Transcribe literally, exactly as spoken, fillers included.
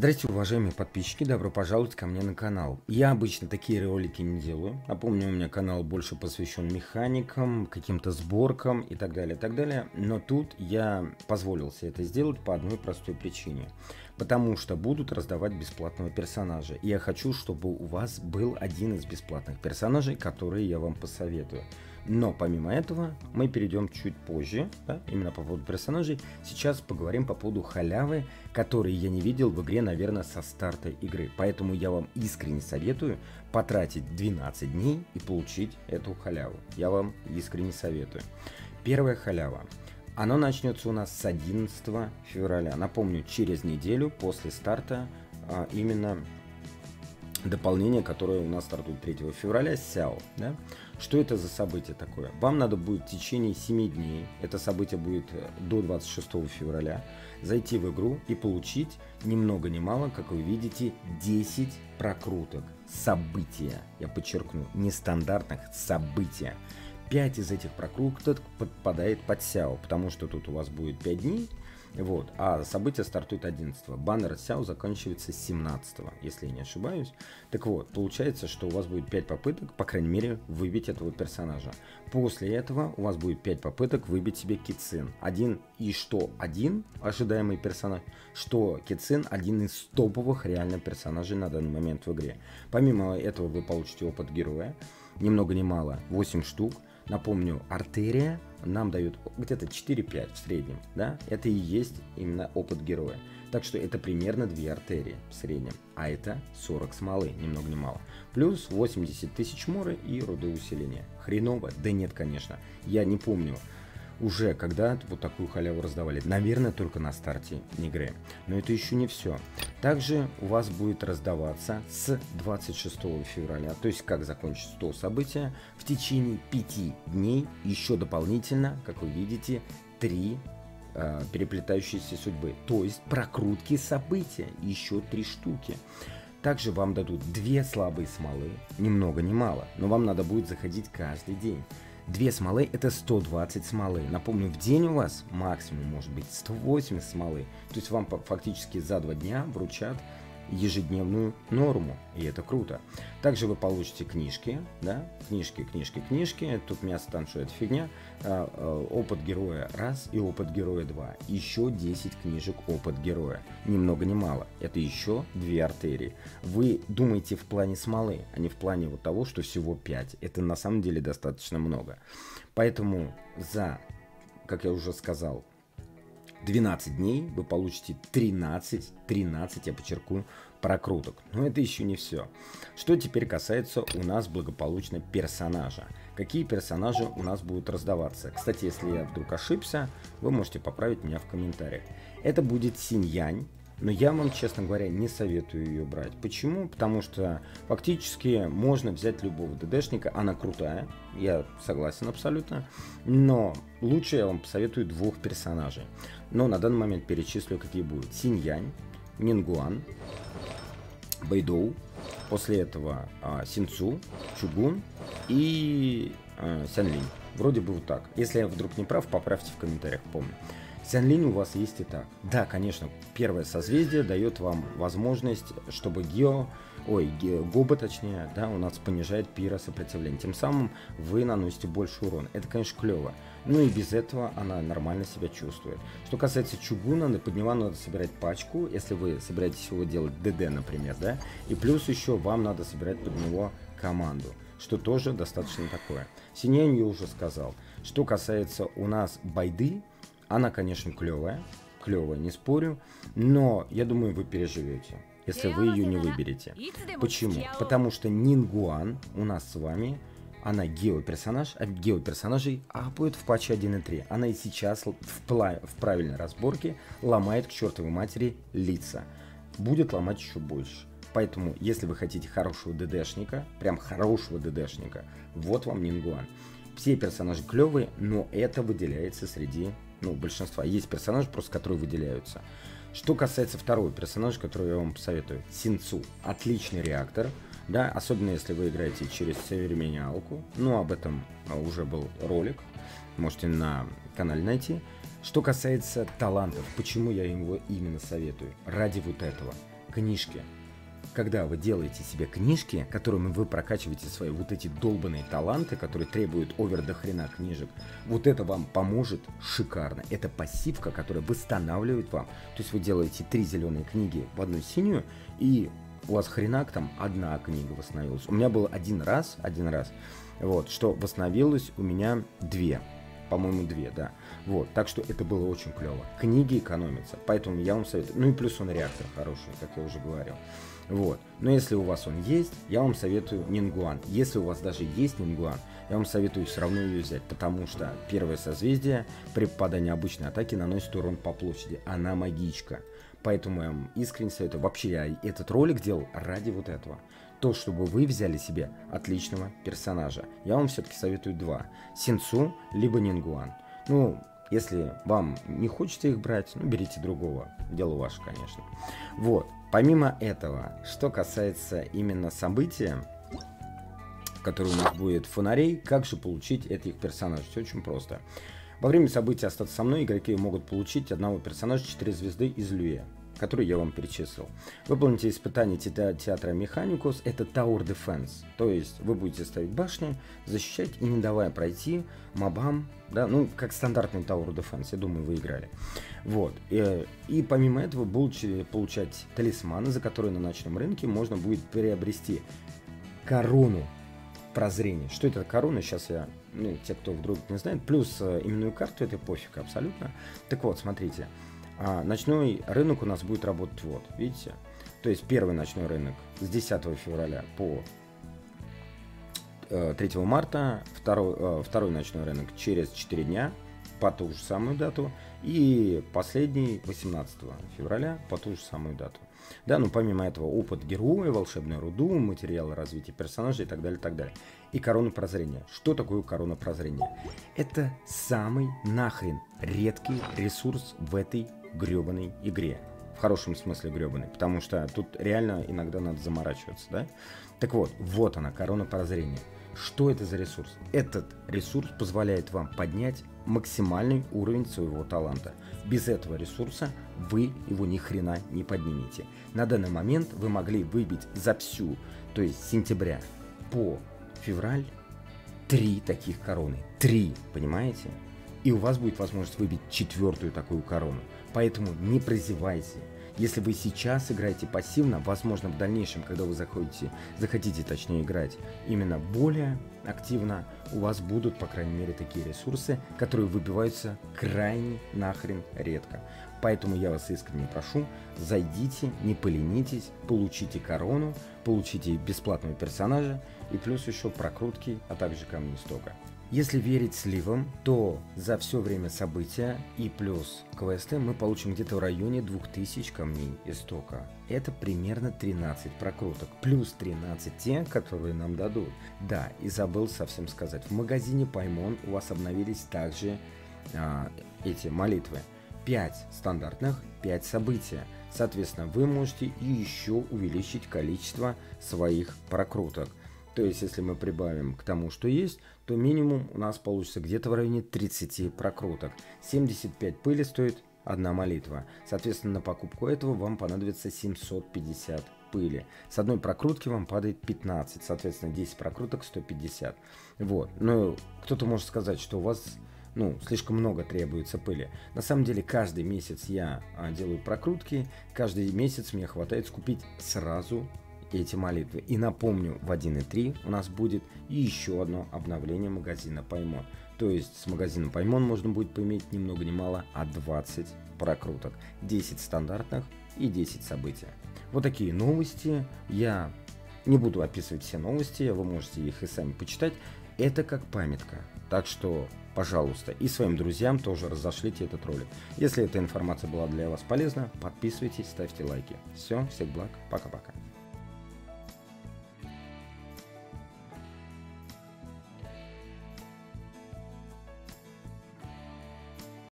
Здравствуйте, уважаемые подписчики, добро пожаловать ко мне на канал. Я обычно такие ролики не делаю. Напомню, у меня канал больше посвящен механикам, каким-то сборкам и так далее, и так далее. Но тут я позволил себе это сделать по одной простой причине. Потому что будут раздавать бесплатного персонажа. И я хочу, чтобы у вас был один из бесплатных персонажей, которые я вам посоветую. Но помимо этого мы перейдем чуть позже, да, именно по поводу персонажей. Сейчас поговорим по поводу халявы, которые я не видел в игре, наверное, со старта игры. Поэтому я вам искренне советую потратить двенадцать дней и получить эту халяву. Я вам искренне советую. Первая халява. Она начнется у нас с одиннадцатого февраля. Напомню, через неделю после старта а, именно дополнение, которое у нас стартует третьего февраля, Сяо. Да? Что это за событие такое? Вам надо будет в течение семи дней, это событие будет до двадцать шестого февраля, зайти в игру и получить ни много ни мало, как вы видите, десять прокруток. События, я подчеркну, нестандартных события. пять из этих прокруток подпадает под Сяо, потому что тут у вас будет пять дней. Вот, а событие стартует одиннадцатого. Баннер Сяо заканчивается семнадцатого, если я не ошибаюсь. Так вот, получается, что у вас будет пять попыток, по крайней мере, выбить этого персонажа. После этого у вас будет пять попыток выбить себе Кицин. Один и что один ожидаемый персонаж, что Кицин один из топовых реально персонажей на данный момент в игре. Помимо этого вы получите опыт героя, ни много ни мало, восемь штук. Напомню, артерия нам дает где-то четыре-пять в среднем, да, это и есть именно опыт героя. Так что это примерно две артерии в среднем, а это сорок смолы, ни много ни мало. Плюс восемьдесят тысяч моры и руды усиления. Хреново? Да нет, конечно. Я не помню уже, когда вот такую халяву раздавали. Наверное, только на старте игры. Но это еще не все. Также у вас будет раздаваться с двадцать шестого февраля, то есть как закончится то событие, в течение пяти дней еще дополнительно, как вы видите, три э, переплетающиеся судьбы. То есть прокрутки события, еще три штуки. Также вам дадут две слабые смолы, ни много ни мало, но вам надо будет заходить каждый день. Две смолы это сто двадцать смолы. Напомню, в день у вас максимум может быть сто восемьдесят смолы. То есть вам фактически за два дня вручат ежедневную норму. И это круто. Также вы получите книжки. Да? Книжки, книжки, книжки. Тут мясо танцует фигня. А, а, опыт героя раз и опыт героя два. Еще десять книжек опыт героя. Ни много ни мало. Это еще две артерии. Вы думаете в плане смолы, а не в плане вот того, что всего пять. Это на самом деле достаточно много. Поэтому за, как я уже сказал, двенадцать дней вы получите тринадцать, тринадцать, я подчеркну, прокруток. Но это еще не все. Что теперь касается у нас благополучно персонажа. Какие персонажи у нас будут раздаваться? Кстати, если я вдруг ошибся, вы можете поправить меня в комментариях. Это будет Синь-Янь. Но я вам, честно говоря, не советую ее брать. Почему? Потому что фактически можно взять любого ДДшника, она крутая, я согласен абсолютно. Но лучше я вам посоветую двух персонажей. Но на данный момент перечислю, какие будут. Синь-Янь, Нингуан, Бэйдоу, после этого а, Синцу, Чугун и а, Сянлинь. Вроде бы вот так. Если я вдруг не прав, поправьте в комментариях, помню. Сянлинь у вас есть и так. Да, конечно, первое созвездие дает вам возможность, чтобы Гео, ой, Гео, Гоба точнее, да, у нас понижает пиросопротивление. Тем самым вы наносите больше урона. Это, конечно, клево. Ну и без этого она нормально себя чувствует. Что касается Чугуна, под него надо собирать пачку, если вы собираетесь его делать ДД, например, да. И плюс еще вам надо собирать под него команду, что тоже достаточно такое. Синьянь я уже сказал. Что касается у нас Байды, она, конечно, клевая, клевая, не спорю, но я думаю, вы переживете, если вы ее не выберете. Почему? Потому что Нингуан у нас с вами, она гео-персонаж, а гео-персонажей апают в патче один и три. Она и сейчас в, в правильной разборке ломает к чертовой матери лица. Будет ломать еще больше. Поэтому, если вы хотите хорошего ДДшника, прям хорошего ДДшника, вот вам Нингуан. Все персонажи клевые, но это выделяется среди... Ну, большинства. Есть персонажи, просто которые выделяются. Что касается второго персонажа, который я вам посоветую. Синцу. Отличный реактор. Да, особенно если вы играете через современнялку. Ну, об этом уже был ролик. Можете на канале найти. Что касается талантов, почему я его именно советую? Ради вот этого. книжки. Когда вы делаете себе книжки, которыми вы прокачиваете свои вот эти долбанные таланты, которые требуют овер до хрена книжек, вот это вам поможет шикарно. Это пассивка, которая восстанавливает вам. То есть вы делаете три зеленые книги в одну синюю, и у вас хренак там одна книга восстановилась. У меня был один раз, один раз, вот, что восстановилось у меня две. По-моему, две, да. Вот, так что это было очень клево. Книги экономятся, поэтому я вам советую. Ну и плюс он реактор хороший, как я уже говорил. Вот, но если у вас он есть, я вам советую Нингуан. Если у вас даже есть Нингуан, я вам советую все равно ее взять, потому что первое созвездие при попадании обычной атаки наносит урон по площади. Она магичка. Поэтому я вам искренне советую. Вообще, я этот ролик делал ради вот этого. То, чтобы вы взяли себе отличного персонажа. Я вам все-таки советую два. Синцу, либо Нингуан. Ну, если вам не хочется их брать, ну, берите другого. Дело ваше, конечно. Вот. Помимо этого, что касается именно события, которое у нас будет фонарей, как же получить этих персонажей? Все очень просто. Во время события «Остаться со мной» игроки могут получить одного персонажа четыре звезды из Люэ, который я вам перечислил. Выполните испытание театра Механикус, это Tower Defense, то есть вы будете ставить башни, защищать и не давая пройти мобам, да, ну, как стандартный Tower Defense, я думаю, вы играли. Вот, и, и помимо этого будете получать талисманы, за которые на ночном рынке можно будет приобрести корону прозрения. Что это корона, сейчас я, ну, те, кто вдруг не знает, плюс э, именную карту, это пофиг абсолютно. Так вот, смотрите. А ночной рынок у нас будет работать вот, видите? То есть первый ночной рынок с десятого февраля по э, третьего марта, второй, э, второй ночной рынок через четыре дня по ту же самую дату, и последний восемнадцатого февраля по ту же самую дату. Да, ну помимо этого опыт героя, волшебную руду, материалы развития персонажей и так далее, так далее. И корона прозрения. Что такое корона прозрения? Это самый нахрен редкий ресурс в этой гребаной игре. В хорошем смысле гребаной, потому что тут реально иногда надо заморачиваться, да? Так вот, вот она, корона прозрения. Что это за ресурс? Этот ресурс позволяет вам поднять максимальный уровень своего таланта. Без этого ресурса вы его ни хрена не поднимете. На данный момент вы могли выбить за всю, то есть с сентября по февраль, три таких короны. Три, понимаете? И у вас будет возможность выбить четвертую такую корону. Поэтому не прозевайте. Если вы сейчас играете пассивно, возможно, в дальнейшем, когда вы заходите, захотите, точнее, играть именно более активно, у вас будут, по крайней мере, такие ресурсы, которые выбиваются крайне нахрен редко. Поэтому я вас искренне прошу, зайдите, не поленитесь, получите корону, получите бесплатного персонажа и плюс еще прокрутки, а также камни истока. Если верить сливам, то за все время события и плюс квесты мы получим где-то в районе двух тысяч камней истока. Это примерно тринадцать прокруток, плюс тринадцать те, которые нам дадут. Да, и забыл совсем сказать, в магазине Паймон у вас обновились также а, эти молитвы. пять стандартных, пять события. Соответственно, вы можете и еще увеличить количество своих прокруток. То есть, если мы прибавим к тому, что есть, то минимум у нас получится где-то в районе тридцати прокруток. семьдесят пять пыли стоит одна молитва. Соответственно, на покупку этого вам понадобится семьсот пятьдесят пыли. С одной прокрутки вам падает пятнадцать, соответственно, десять прокруток сто пятьдесят. Вот. Но кто-то может сказать, что у вас, ну, слишком много требуется пыли. На самом деле, каждый месяц я а, делаю прокрутки, каждый месяц мне хватает скупить сразу эти молитвы. И напомню, в один и три у нас будет еще одно обновление магазина Паймон. То есть с магазином Паймон можно будет поиметь ни много ни мало, а двадцать прокруток. десять стандартных и десять события. Вот такие новости. Я не буду описывать все новости, вы можете их и сами почитать. Это как памятка. Так что, пожалуйста, и своим друзьям тоже разошлите этот ролик. Если эта информация была для вас полезна, подписывайтесь, ставьте лайки. Все, всех благ, пока-пока.